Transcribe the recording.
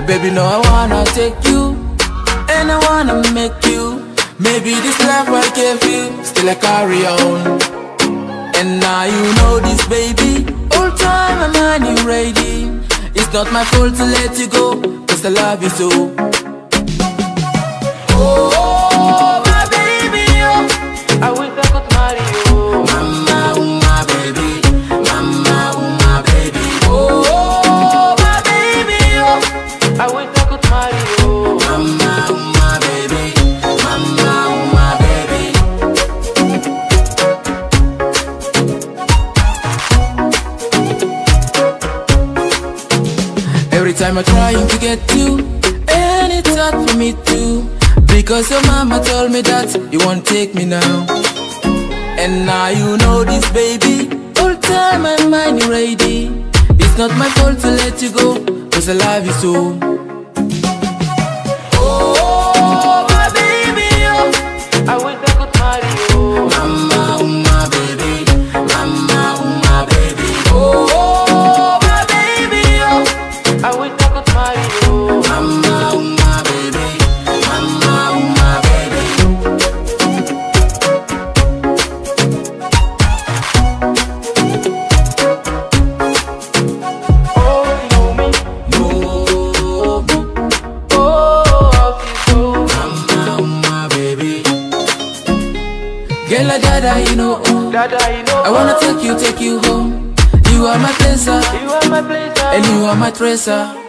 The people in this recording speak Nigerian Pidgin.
Baby, no, I wanna take you, and I wanna make you. Maybe this life I gave you, still I carry on. And now you know this, baby. All time I'm money ready. It's not my fault to let you go, cause I love you so. Oh, my baby, oh, I wish I could marry you. Mama, oh, my baby. Mama, oh, my baby. Oh, my baby, oh, I wish I could marry you. Mama, oh, my baby. Mama, oh, my baby. Every time I'm trying to get you, and it's hard for me too, because your mama told me that you won't take me now. And now you know this, baby. All time I'm money ready. It's not my fault to let you go, cause I love you so. Oh, my baby, oh, I wish I could marry you. Mama, oh, my baby. Mama, oh, my baby. Oh, my baby, oh, I wish I could marry you. Mama, oh, my baby. Mama, oh, my baby. Oh, you know me. Know me. Oh, how you so. Mama, oh, my baby. Girl, dada, you know. Dada, you know. I wanna take you home. You are my pleasure. You are my pleasure. And you are my treasure.